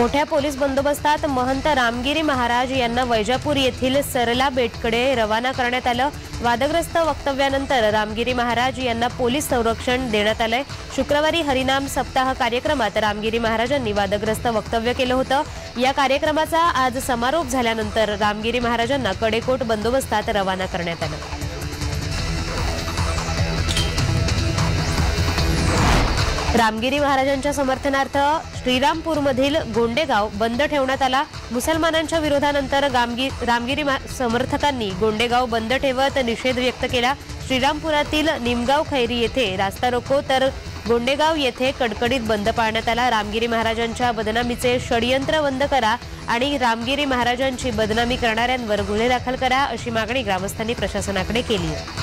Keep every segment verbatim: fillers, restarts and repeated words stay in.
मोठ्या पोलीस बंदोबस्तात महंत रामगिरी महाराज यांना वैजापूर येथील सरला बेटकडे रवाना करण्यात आलं। वादग्रस्त वक्तव्यानंतर रामगिरी महाराज यांना पोलीस संरक्षण देण्यात आलंय। शुक्रवारी हरिनाम सप्ताह कार्यक्रमात रामगिरी महाराजांनी वादग्रस्त वक्तव्य केलं होतं। या कार्यक्रमाचा आज समारोप झाल्यानंतर रामगिरी महाराजांना कडेकोट बंदोबस्तात रवाना करण्यात आलं। रामगिरी महाराजांच्या समर्थनार्थ श्रीरामपूरमधील गोंडेगाव बंद ठेवण्यात आला। मुसलमानांच्या विरोधानंतर रामगिरी समर्थकांनी गोंडेगाव बंद ठेवत निषेध व्यक्त केला। श्रीरामपुरातील निमगाव खैरी येथे रास्ता रोको तर गोंडेगाव येथे कडकडीत बंद पाळण्यात आला। रामगिरी महाराजांच्या बदनामीचे षडयंत्र बंद करा आणि रामगिरी महाराजांची बदनामी करणाऱ्यांवर गुन्हे दाखल करा अशी मागणी ग्रामस्थांनी प्रशासनाकडे केली आहे।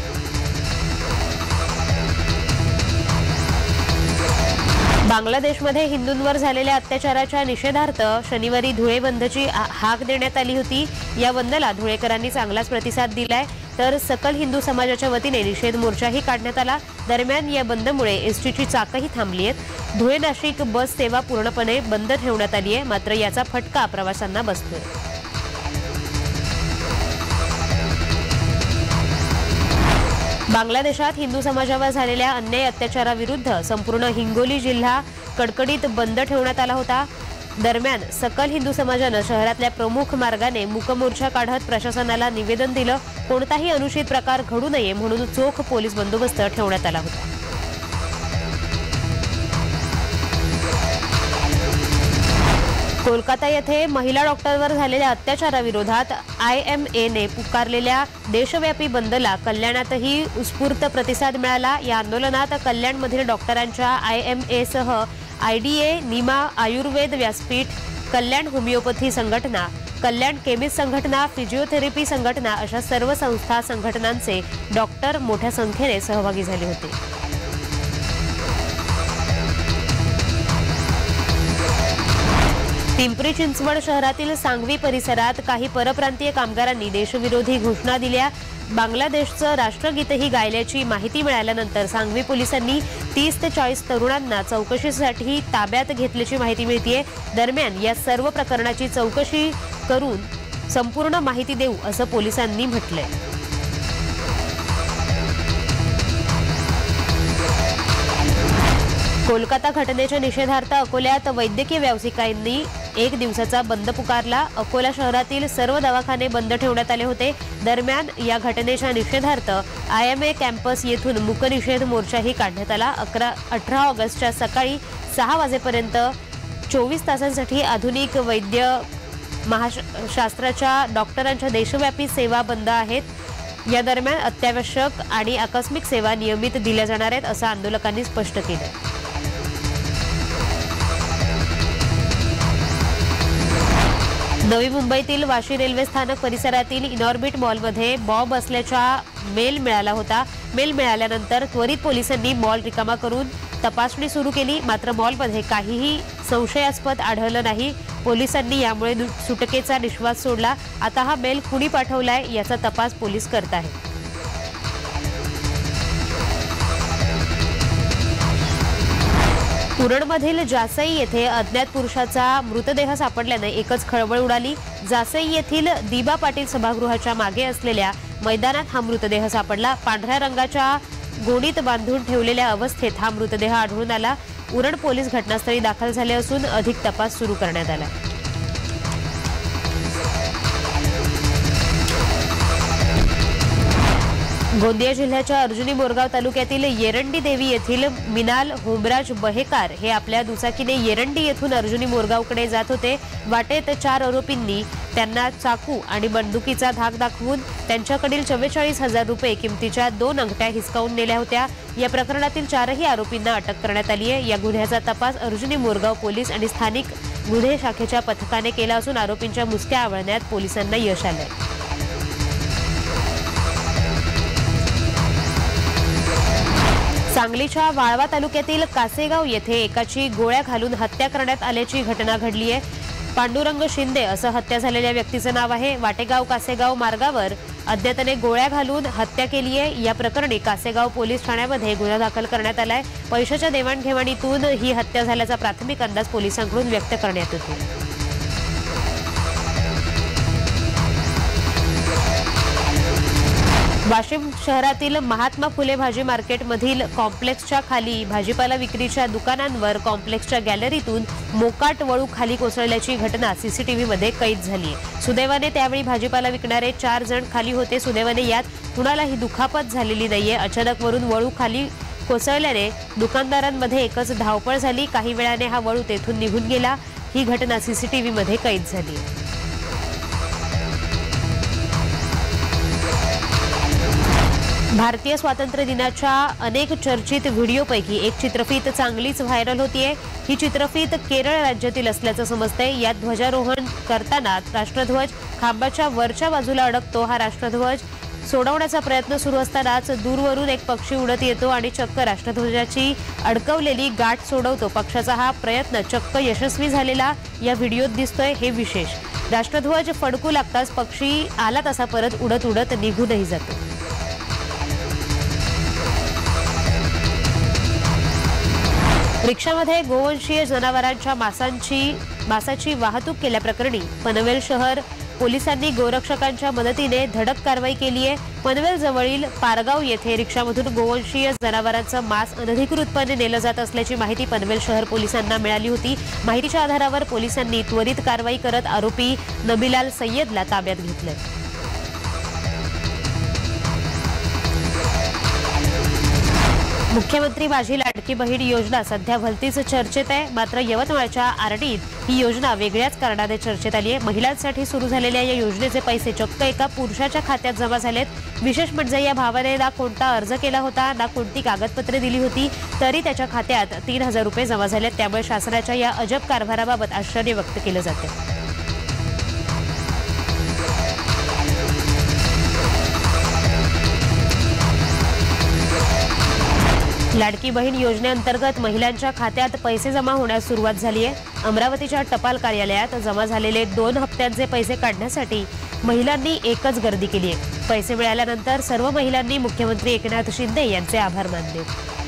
बांगलादेशमध्ये हिंदूंवर झालेल्या अत्याचाराच्या निषेधार्थ शनिवारी धुळे बंदची हाक देण्यात आली होती। या बंदला धुळेकरांनी चांगलाच प्रतिसाद दिलाय, तर सकल हिंदू समाजाच्या वतीने निषेध मोर्चाही काढण्यात आला। दरम्यान या बंदमुळे एसटीची चाकही थांबली आहेत। धुळे नाशिक बस सेवा पूर्णपणे बंद ठेवण्यात आली आहे, मात्र याचा फटका प्रवाशांना बसतोय। बांगलादेशात हिंदू समाजावर झालेल्या अन्याय अत्याचाराविरुद्ध संपूर्ण हिंगोली जिल्हा कडकडीत बंद ठेवण्यात आला होता। दरम्यान सकल हिंदू समाजानं शहरातल्या प्रमुख मार्गाने मूकमोर्चा काढत प्रशासनाला निवेदन दिलं। कोणताही अनुचित प्रकार घडू नये म्हणून चोख पोलीस बंदोबस्त ठेवण्यात आला होता। कोलकाता येथे महिला डॉक्टरवर झालेल्या अत्याचाराविरोधात आय एम एने पुकारलेल्या देशव्यापी बंदला कल्याणातही उत्स्फूर्त प्रतिसाद मिळाला। या आंदोलनात कल्याणमधील डॉक्टरांच्या आय एम एसह आयडीए, निमा आयुर्वेद व्यासपीठ, कल्याण होमिओपॅथी संघटना, कल्याण केमिस्ट संघटना, फिजिओथेरपी संघटना अशा सर्व संस्था संघटनांचे डॉक्टर मोठ्या संख्येने सहभागी झाले होते। पिंपरी चिंचवड शहरातील सांगवी परिसरात काही परप्रांतीय कामगारांनी देशविरोधी घोषणा दिल्या। बांगलादेशचं राष्ट्रगीतही गायल्याची माहिती मिळाल्यानंतर सांगवी पोलिसांनी तीस ते चाळीस तरुणांना चौकशीसाठी ताब्यात घेतल्याची माहिती मिळतेय। दरम्यान या सर्व प्रकरणाची चौकशी करून संपूर्ण माहिती देऊ असं पोलिसांनी म्हटलंय। कोलकाता घटनेच्या निषेधार्थ अकोल्यात वैद्यकीय व्यावसायिकांनी एक दिवसाचा बंद पुकारला। अकोला शहरातील सर्व दवाखाने बंद ठेवण्यात आले होते। दरम्यान या घटनेच्या निषेधार्थ आय एम ए कॅम्पस येथून मूक निषेध मोर्चाही काढण्यात आला। अकरा अठरा ऑगस्टच्या सकाळी सहा वाजेपर्यंत चोवीस तासांसाठी आधुनिक वैद्य महाशास्त्राच्या डॉक्टरांच्या देशव्यापी सेवा बंद आहेत। या दरम्यान अत्यावश्यक आणि आकस्मिक सेवा नियमित दिल्या जाणार आहेत असं आंदोलकांनी स्पष्ट केलं। नवी मुंबईतील वाशी रेल्वे स्थानक परिसरातील इनॉर्बिट मॉलमध्ये बॉम्ब असल्याचा मेल मिळाला होता। मेल मिळाल्यानंतर त्वरित पोलिसांनी मॉल रिकामा करून तपासणी सुरू केली, मात्र मॉलमध्ये काहीही संशयास्पद आढळलं नाही। पोलिसांनी यामुळे सुटकेचा निश्वास सोडला। आता हा मेल कुणी पाठवलाय याचा तपास पोलीस करत आहेत। उरणमधील जासई येथे अज्ञात पुरुषाचा मृतदेह सापडल्याने एकच खळबळ उडाली। जासई येथील दिबा पाटील सभागृहाच्या मागे असलेल्या मैदानात हा मृतदेह सापडला। पांढऱ्या रंगाच्या गोणीत बांधून ठेवलेल्या अवस्थेत हा मृतदेह आढळून आला। उरण पोलीस घटनास्थळी दाखल झाले असून अधिक तपास सुरू करण्यात आला। गोंदिया जिल्ह्याच्या अर्जुनी मोरगाव तालुक्यातील येरंडी देवी येथील मिनाल होमराज बहेकार हे आपल्या दुचाकीने येरंडी येथून अर्जुनी मोरगावकडे जात होते। वाटेत चार आरोपींनी त्यांना चाकू आणि बंदुकीचा धाक दाखवून त्यांच्याकडील चव्वेचाळीस हजार रुपये किमतीच्या दोन अंगठ्या हिसकावून नेल्या होत्या। या प्रकरणातील चारही आरोपींना अटक करण्यात आली आहे। या गुन्ह्याचा तपास अर्जुनी मोरगाव पोलीस आणि स्थानिक गुन्हे शाखेच्या पथकाने केला असून आरोपींच्या मुसक्या आवळण्यात पोलिसांना यश आलंय। सांगलीच्या वाळवा तालुक्यातील कासेगाव येथे एकाची गोळ्या घालून हत्या करण्यात आल्याची घटना घडली आहे। पांडुरंग शिंदे असं हत्या झालेल्या व्यक्तीचं नाव आहे। वाटेगाव कासेगाव मार्गावर अज्ञाताने गोळ्या घालून हत्या केली आहे। या प्रकरणी कासेगाव पोलीस ठाण्यामध्ये गुन्हा दाखल करण्यात आलाय। पैशाच्या देवाणघेवाणीतून ही हत्या झाल्याचा प्राथमिक अंदाज पोलिसांकडून व्यक्त करण्यात येतो। वाशिम शहरातील महात्मा फुले भाजी मार्केटमधील कॉम्प्लेक्सच्या खाली भाजीपाला विक्रीच्या दुकानांवर कॉम्प्लेक्सच्या गॅलरीतून मोकाट वळू खाली कोसळल्याची घटना सीसीटीव्हीमध्ये कैद झाली आहे। सुदैवाने त्यावेळी भाजीपाला विकणारे चार जण खाली होते। सुदैवाने यात कुणालाही दुखापत झालेली नाहीये। अचानक वरून वळू खाली कोसळल्याने दुकानदारांमध्ये एकच धावपळ झाली। काही वेळाने हा वळू तेथून निघून गेला। ही घटना सीसीटीव्हीमध्ये कैद झाली आहे। भारतीय स्वातंत्र्य दिनाच्या अनेक चर्चित व्हिडिओपैकी एक चित्रफीत चांगलीच व्हायरल होतीये। ही चित्रफीत केरळ राज्यातील असल्याचं समजतंय। यात ध्वजारोहण करताना राष्ट्रध्वज खांबाच्या वरच्या बाजूला अडकतो। हा राष्ट्रध्वज सोडवण्याचा प्रयत्न सुरू असतानाच दूरवरून एक पक्षी उडत येतो आणि चक्क राष्ट्रध्वजाची अडकवलेली गाठ सोडवतो। पक्षाचा हा प्रयत्न चक्क यशस्वी झालेला या व्हिडिओत दिसतोय। हे विशेष, राष्ट्रध्वज फडकू लागताच पक्षी आला तसा परत उडत उडत निघूनही जातो। रिक्षामध्ये गोवंशीय जनावरांच्या मांसाची मांसाची वाहतूक केल्याप्रकरणी पनवेल शहर पोलिसांनी गोरक्षकांच्या मदतीने धडक कारवाई केली आहे। पनवेल जवळील पारगाव येथे रिक्षामधून गोवंशीय जनावरांचं मांस अनधिकृतपणे नेलं जात असल्याची माहिती पनवेल शहर पोलिसांना मिळाली होती। माहितीच्या आधारावर पोलिसांनी त्वरित कारवाई करत आरोपी नबीलाल सय्यदला ताब्यात घेतलंय। मुख्यमंत्री माझी लाडकी बहीण योजना सध्या भलतीच चर्चेत आहे। मात्र यवतमाळच्या आरडीत ही योजना वेगळ्याच कारणाने चर्चेत आली आहे। महिलांसाठी सुरू झालेल्या या योजनेचे पैसे चक्क एका पुरुषाच्या खात्यात जमा झालेत। विशेष म्हणजे या भावाने ना कोणता अर्ज केला होता, ना कोणती कागदपत्रे दिली होती, तरी त्याच्या खात्यात तीन हजार रुपये जमा झालेत। त्यामुळे शासनाच्या या अजब कारभाराबाबत आश्चर्य व्यक्त केलं जाते। लाडकी बहीण योजनेअंतर्गत महिलांच्या खात्यात पैसे जमा होण्यास सुरुवात झाली आहे। अमरावतीच्या टपाल कार्यालयात जमा झालेले दोन हप्त्यांचे पैसे काढण्यासाठी महिलांनी एकच गर्दी केली आहे। पैसे मिळाल्यानंतर सर्व महिलांनी मुख्यमंत्री एकनाथ शिंदे यांचे आभार मानले।